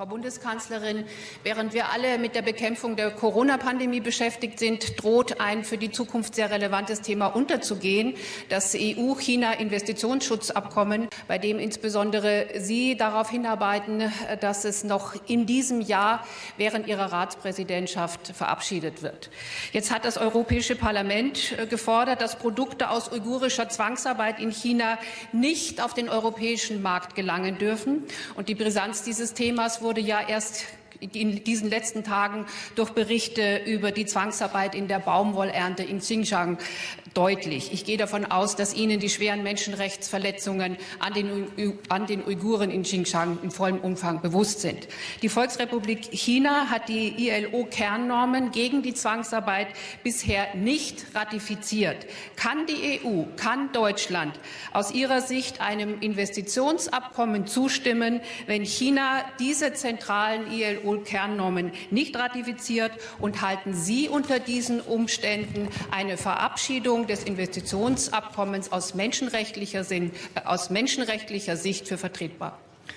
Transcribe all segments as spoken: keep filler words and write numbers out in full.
Frau Bundeskanzlerin, während wir alle mit der Bekämpfung der Corona-Pandemie beschäftigt sind, droht ein für die Zukunft sehr relevantes Thema unterzugehen, das E U-China-Investitionsschutzabkommen, bei dem insbesondere Sie darauf hinarbeiten, dass es noch in diesem Jahr während Ihrer Ratspräsidentschaft verabschiedet wird. Jetzt hat das Europäische Parlament gefordert, dass Produkte aus uigurischer Zwangsarbeit in China nicht auf den europäischen Markt gelangen dürfen. Und die Brisanz dieses Themas wurde ja erst in diesen letzten Tagen durch Berichte über die Zwangsarbeit in der Baumwollernte in Xinjiang deutlich. Ich gehe davon aus, dass Ihnen die schweren Menschenrechtsverletzungen an den, an den Uiguren in Xinjiang in vollem Umfang bewusst sind. Die Volksrepublik China hat die I L O-Kernnormen gegen die Zwangsarbeit bisher nicht ratifiziert. Kann die E U, kann Deutschland aus Ihrer Sicht einem Investitionsabkommen zustimmen, wenn China diese zentralen I L O-Kernnormen nicht ratifiziert? Und halten Sie unter diesen Umständen eine Verabschiedung des Investitionsabkommens aus menschenrechtlicher, Sinn, äh, aus menschenrechtlicher Sicht für vertretbar?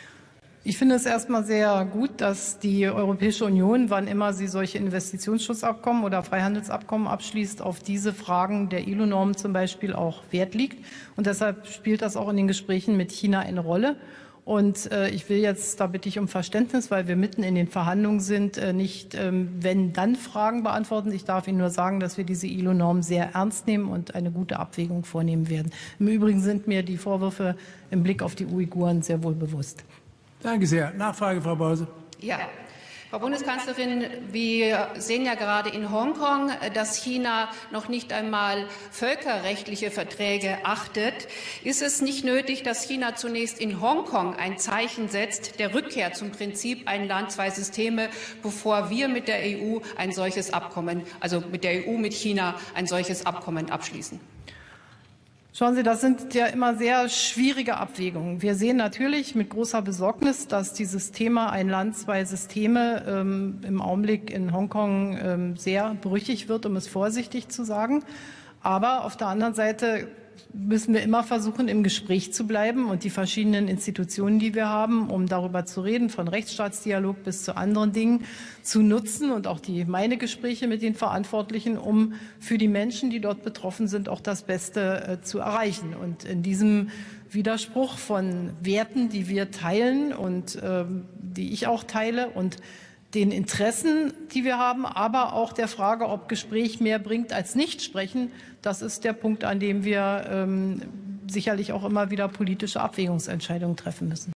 Ich finde es erstmal sehr gut, dass die Europäische Union, wann immer sie solche Investitionsschutzabkommen oder Freihandelsabkommen abschließt, auf diese Fragen der I L O-Normen zum Beispiel auch Wert legt. Und deshalb spielt das auch in den Gesprächen mit China eine Rolle. Und äh, ich will jetzt, da bitte ich um Verständnis, weil wir mitten in den Verhandlungen sind, äh, nicht ähm, wenn-dann Fragen beantworten. Ich darf Ihnen nur sagen, dass wir diese I L O-Normen sehr ernst nehmen und eine gute Abwägung vornehmen werden. Im Übrigen sind mir die Vorwürfe im Blick auf die Uiguren sehr wohl bewusst. Danke sehr. Nachfrage, Frau Bause. Ja. Frau Bundeskanzlerin, wir sehen ja gerade in Hongkong, dass China noch nicht einmal völkerrechtliche Verträge achtet. Ist es nicht nötig, dass China zunächst in Hongkong ein Zeichen setzt, der Rückkehr zum Prinzip ein Land, zwei Systeme, bevor wir mit der E U ein solches Abkommen, also mit der E U mit China ein solches Abkommen abschließen? Schauen Sie, das sind ja immer sehr schwierige Abwägungen. Wir sehen natürlich mit großer Besorgnis, dass dieses Thema ein Land, zwei Systeme ähm, im Augenblick in Hongkong ähm, sehr brüchig wird, um es vorsichtig zu sagen. Aber auf der anderen Seite müssen wir immer versuchen, im Gespräch zu bleiben und die verschiedenen Institutionen, die wir haben, um darüber zu reden, von Rechtsstaatsdialog bis zu anderen Dingen, zu nutzen und auch die meine Gespräche mit den Verantwortlichen, um für die Menschen, die dort betroffen sind, auch das Beste äh, zu erreichen. Und in diesem Widerspruch von Werten, die wir teilen und äh, die ich auch teile und den Interessen, die wir haben, aber auch der Frage, ob Gespräch mehr bringt als Nichtsprechen. Das ist der Punkt, an dem wir ähm, sicherlich auch immer wieder politische Abwägungsentscheidungen treffen müssen.